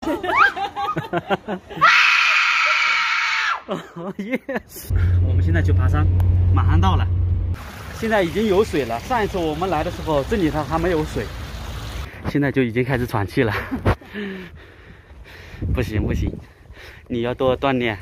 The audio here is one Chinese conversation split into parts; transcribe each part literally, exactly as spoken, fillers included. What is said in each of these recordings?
哦，yes！ 我们现在去爬山，马上到了。现在已经有水了。上一次我们来的时候，这里头还没有水，现在就已经开始喘气了。不行不行，你要多锻炼。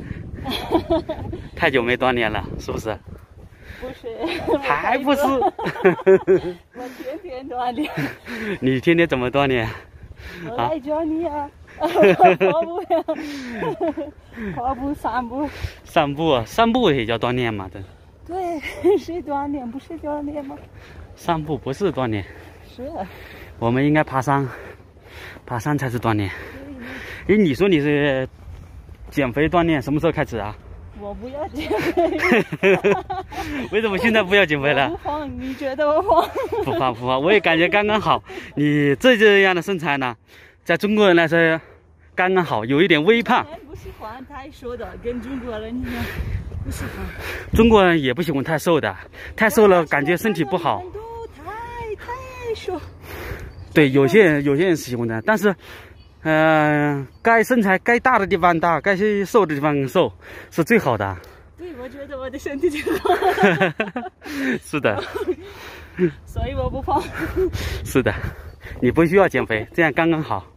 太久没锻炼了，是不是？ 不是， 还不是。 我天天锻炼。 你天天怎么锻炼？ 我来教你啊！跑步呀，跑步、散步。 散步，散步也叫锻炼嘛？这。 对，是锻炼，不是锻炼吗？ 散步不是锻炼。 是。 我们应该爬山，爬山才是锻炼。哎，你说你是减肥锻炼，什么时候开始啊？ 我不要减肥。 为什么现在不要减肥了？ 不胖，你觉得我胖？ 不胖不胖，我也感觉刚刚好。你这这样的身材呢，在中国人来说刚刚好，有一点微胖。 不喜欢太瘦的，跟中国人一样，不喜欢。 中国人也不喜欢太瘦的，太瘦了感觉身体不好。 太太瘦。 对，有些人有些人喜欢的，但是。嗯、呃，该身材该大的地方大，该瘦的地方瘦，是最好的。 对，我觉得我的身体最好。 是的。 所以我不胖。 是的，你不需要减肥，这样刚刚好。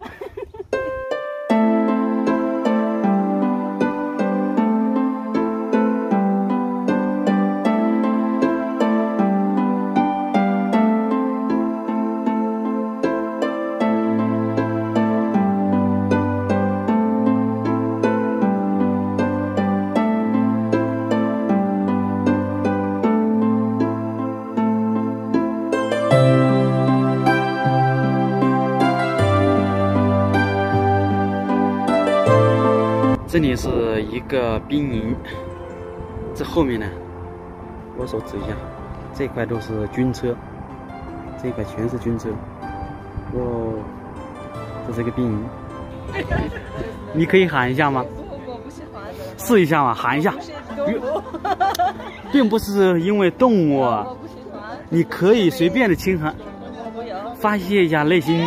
这里是一个兵营，这后面呢，我手指一下，这块都是军车，这块全是军车。哦，这是一个兵营，你可以喊一下吗？ 我不喜欢的。 试一下嘛，喊一下。并不是因为动物， 我不喜欢。 你可以随便的轻喊，发泄一下内心。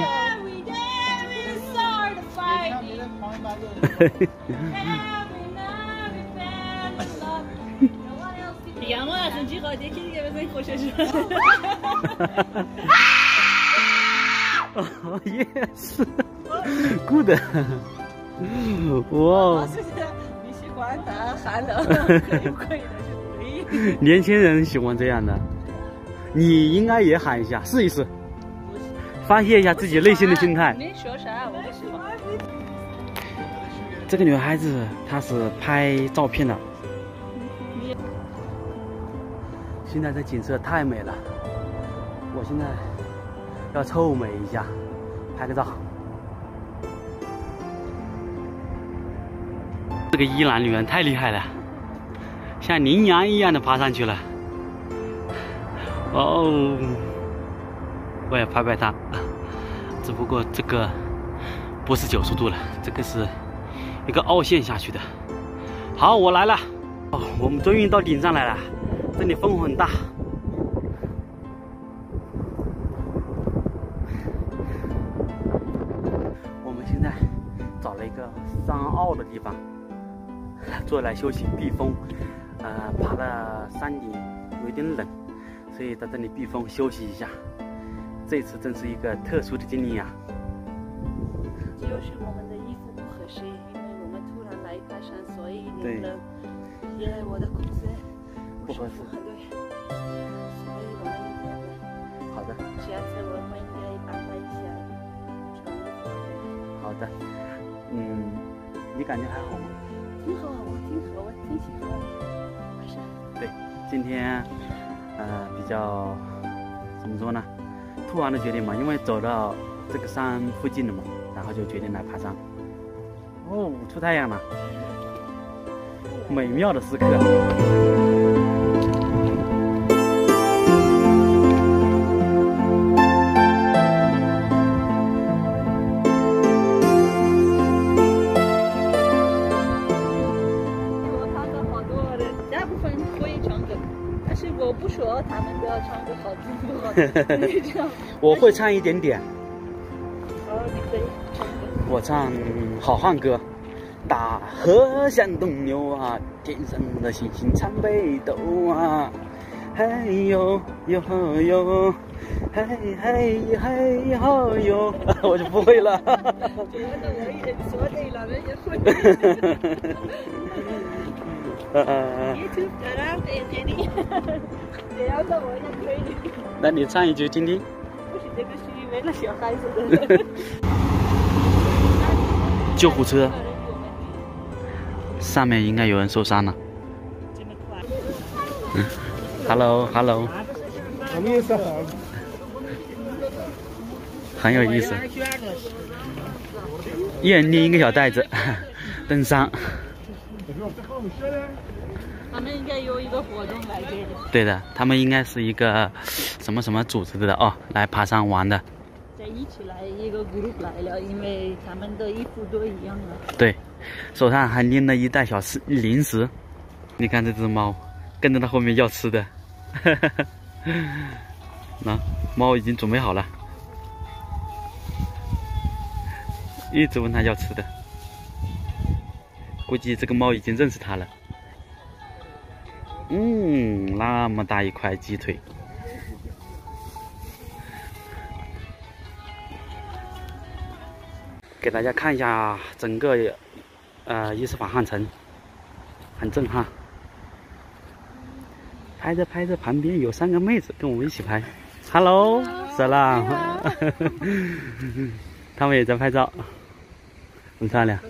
Ja, maar dat is een giro, die kinderen zijn goed. Oh yes, good. 哇！ 你喜欢他喊了，可以不可以的就可以。 年轻人喜欢这样的，你应该也喊一下，试一试，发泄一下自己内心的心态。 你说啥？我不喜欢。 这个女孩子她是拍照片的。现在这景色太美了，我现在要臭美一下，拍个照。这个伊朗女人太厉害了，像羚羊一样的爬上去了。哦，我也拍拍她，只不过这个不是九十度了，这个是一个凹陷下去的。好，我来了。哦，我们终于到顶上来了，这里风很大。我们现在找了一个山坳的地方，坐来休息避风。呃，爬了山顶有一点冷，所以在这里避风休息一下。这次真是一个特殊的经历啊！ 就是我们的衣服不合适，因为我们突然来爬山，所以有点冷。也我的裤子不合适，对，所以我们有点冷。 好的。 下次我们应该安排一下穿衣服。 好的。嗯，你感觉还好吗？ 挺好，我挺好，我挺喜欢爬山。 对，今天呃比较怎么说呢？突然的决定嘛，因为走到这个山附近了嘛，然后就决定来爬山。哦，出太阳了，美妙的时刻。 我看到好多人，大部分会唱歌，但是我不说他们的唱歌好听不好听。 我会唱一点点。 哦，你可以唱歌。 我唱好汉歌。大河向东流啊，天上的星星参北斗啊，嘿呦呦吼呦，嘿嘿嘿吼呦，我就不会了。觉得我也说对了，人也会。YouTube 的啦，可以给你，只要到我也可以。那你唱一句听听。不是，这个是为了小孩子的。救护车。上面应该有人受伤了。嗯 ，Hello Hello， 很有意思。一人拎一个小袋子，登山。 他们应该有一个活动来这里。 对的，他们应该是一个什么什么组织的哦，来爬山玩的。 在一起来一个 group 来了，因为他们的衣服都一样了。 对。手上还拎了一袋小吃零食，你看这只猫跟着它后面要吃的，那猫已经准备好了，一直问它要吃的，估计这个猫已经认识它了。嗯，那么大一块鸡腿，给大家看一下整个。呃，伊斯法罕城很震撼，拍着拍着，旁边有三个妹子跟我们一起拍 ，Hello， 色浪，他们也在拍照，很漂亮。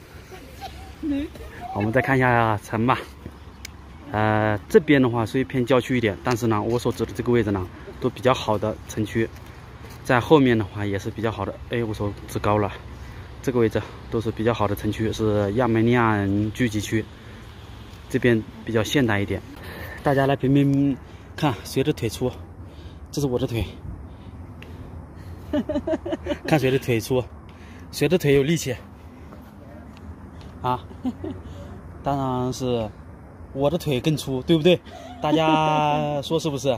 我们再看一下城吧，呃，这边的话属于偏郊区一点，但是呢，我所指的这个位置呢，都比较好的城区，在后面的话也是比较好的。哎，我手指高了。这个位置都是比较好的城区，是亚美尼亚人聚集区，这边比较现代一点。大家来评评看谁的腿粗，这是我的腿，看谁的腿粗，谁的腿有力气啊？当然是我的腿更粗，对不对？大家说是不是？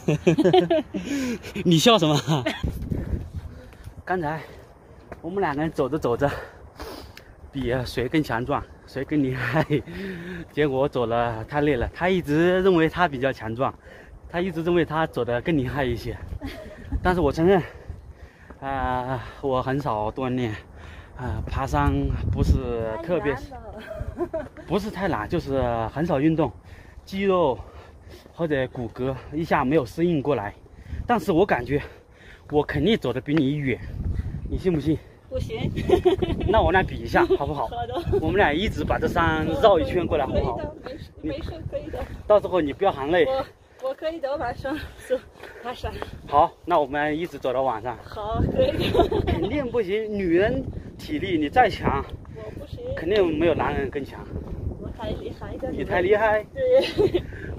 你笑什么？刚才。我们两个人走着走着，比谁更强壮，谁更厉害。结果我走了太累了，他一直认为他比较强壮，他一直认为他走得更厉害一些。但是我承认，啊、呃，我很少锻炼，啊、呃，爬山不是特别，不是太懒，就是很少运动，肌肉或者骨骼一下没有适应过来。但是我感觉，我肯定走得比你远，你信不信？ 不行， 那我俩比一下，好不好？ 好的。我们俩一直把这山绕一圈过来，好不好？ 没事，没事，可以的。 到时候你不要喊累。 我我可以的，晚上走爬山。 好，那我们一直走到晚上。 好，可以的。 肯定不行，女人体力你再强， 我不行， 肯定没有男人更强。 我太厉害的。 你太厉害。 对。